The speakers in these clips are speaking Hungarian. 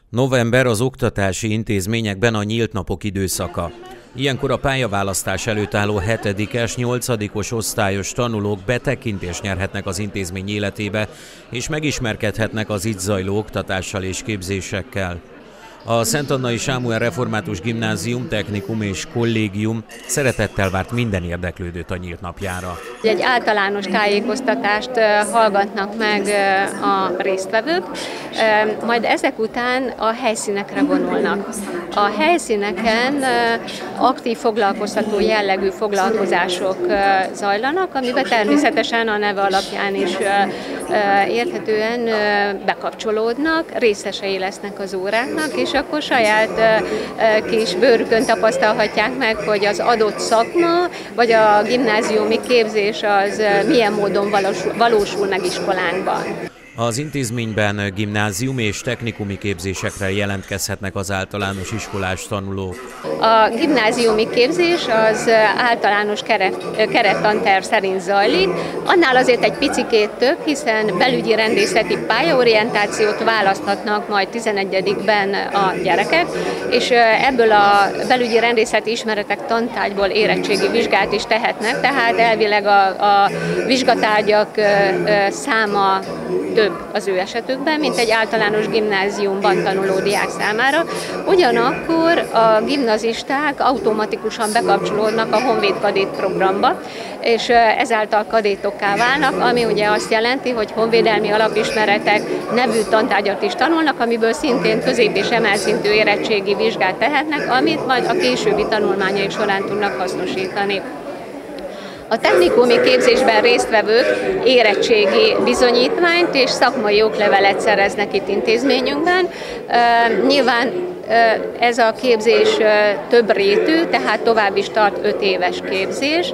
November az oktatási intézményekben a nyílt napok időszaka. Ilyenkor a pályaválasztás előtt álló 7-es, 8-os osztályos tanulók betekintést nyerhetnek az intézmény életébe, és megismerkedhetnek az itt zajló oktatással és képzésekkel. A Szentannai Sámuel Református Gimnázium, Technikum és Kollégium szeretettel várt minden érdeklődőt a nyílt napjára. Egy általános tájékoztatást hallgatnak meg a résztvevők, majd ezek után a helyszínekre vonulnak. A helyszíneken aktív foglalkoztató jellegű foglalkozások zajlanak, amiben természetesen a neve alapján is érthetően bekapcsolódnak, részesei lesznek az óráknak, és akkor saját kis bőrükön tapasztalhatják meg, hogy az adott szakma, vagy a gimnáziumi képzés az milyen módon valósul meg iskolánkban. Az intézményben gimnázium és technikumi képzésekre jelentkezhetnek az általános iskolás tanulók. A gimnáziumi képzés az általános kerettanterv szerint zajlik, annál azért egy picikét több, hiszen belügyi rendészeti pályaorientációt választhatnak majd 11-ben a gyerekek, és ebből a belügyi rendészeti ismeretek tantárgyból érettségi vizsgát is tehetnek, tehát elvileg a vizsgatárgyak száma több az ő esetükben, mint egy általános gimnáziumban tanuló diák számára. Ugyanakkor a gimnazisták automatikusan bekapcsolódnak a Honvéd Kadét programba, és ezáltal kadétokká válnak, ami ugye azt jelenti, hogy honvédelmi alapismeretek nevű tantárgyat is tanulnak, amiből szintén közép- és emelszintű érettségi vizsgát tehetnek, amit majd a későbbi tanulmányaik során tudnak hasznosítani. A technikumi képzésben résztvevők érettségi bizonyítványt és szakmai oklevelet szereznek itt intézményünkben. Nyilván ez a képzés több rétű, tehát tovább is tart 5 éves képzés.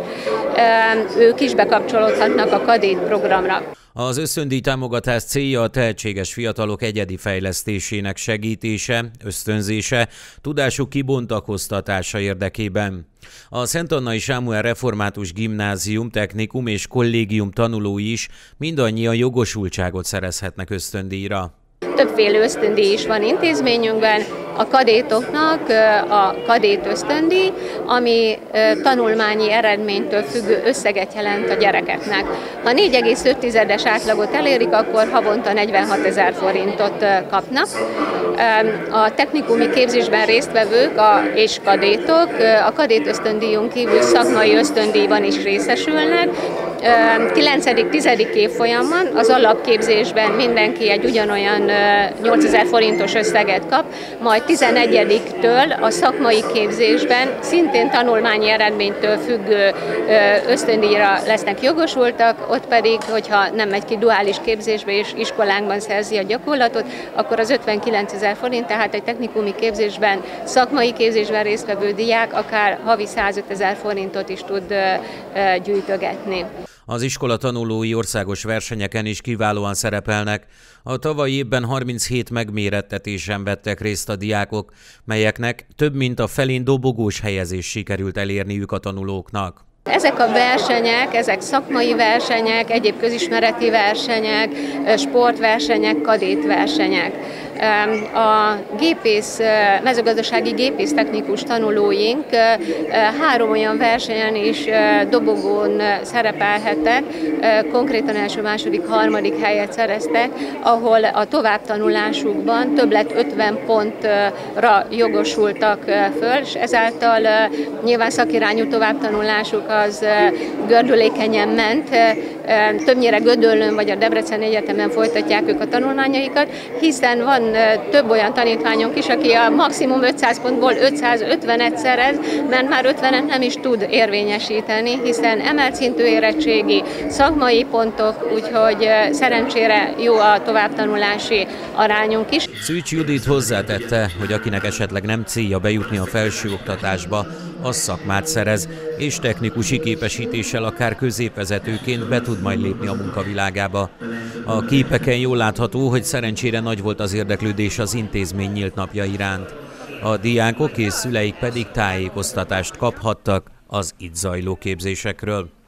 Ők is bekapcsolódhatnak a kadét programra. Az ösztöndíj támogatás célja a tehetséges fiatalok egyedi fejlesztésének segítése, ösztönzése, tudásuk kibontakoztatása érdekében. A Szentannai Sámuel Református Gimnázium, Technikum és Kollégium tanulói is mindannyian jogosultságot szerezhetnek ösztöndíjra. Többféle ösztöndíj is van intézményünkben, a kadétoknak a kadét ösztöndíj, ami tanulmányi eredménytől függő összeget jelent a gyerekeknek. Ha 4,5-es átlagot elérik, akkor havonta 46 000 forintot kapnak. A technikumi képzésben résztvevők és kadétok a kadét ösztöndíjon kívül szakmai ösztöndíjban is részesülnek. 9.-10. évfolyamban az alapképzésben mindenki egy ugyanolyan 8000 forintos összeget kap, majd 11-től a szakmai képzésben szintén tanulmányi eredménytől függő ösztöndíjra lesznek jogosultak, ott pedig, hogyha nem megy ki duális képzésbe és iskolánkban szerzi a gyakorlatot, akkor az 59 000 forint, tehát egy technikumi képzésben, szakmai képzésben résztvevő diák akár havi 105 000 forintot is tud gyűjtögetni. Az iskola tanulói országos versenyeken is kiválóan szerepelnek. A tavalyi évben 37 megmérettetésen vettek részt a diákok, melyeknek több mint a felén dobogós helyezést sikerült elérniük a tanulóknak. Ezek a versenyek, ezek szakmai versenyek, egyéb közismereti versenyek, sportversenyek, kadétversenyek. A mezőgazdasági gépésztechnikus tanulóink 3 olyan versenyen is dobogón szerepelhettek, konkrétan első, második, harmadik helyet szereztek, ahol a továbbtanulásukban többlet 50 pontra jogosultak föl, és ezáltal nyilván szakirányú továbbtanulásuk az gördülékenyen ment, többnyire Gödöllőn vagy a Debreceni Egyetemen folytatják ők a tanulmányaikat, hiszen van több olyan tanítványunk is, aki a maximum 500 pontból 550-et szerez, mert már 50-et nem is tud érvényesíteni, hiszen emelt szintű érettségi, szakmai pontok, úgyhogy szerencsére jó a továbbtanulási arányunk is. Szűcs Judit hozzátette, hogy akinek esetleg nem célja bejutni a felsőoktatásba, az szakmát szerez, és technikusi képesítéssel akár középvezetőként be tud majd lépni a munkavilágába. A képeken jól látható, hogy szerencsére nagy volt az érdeklődés az intézmény nyílt napja iránt. A diákok és szüleik pedig tájékoztatást kaphattak az itt zajló képzésekről.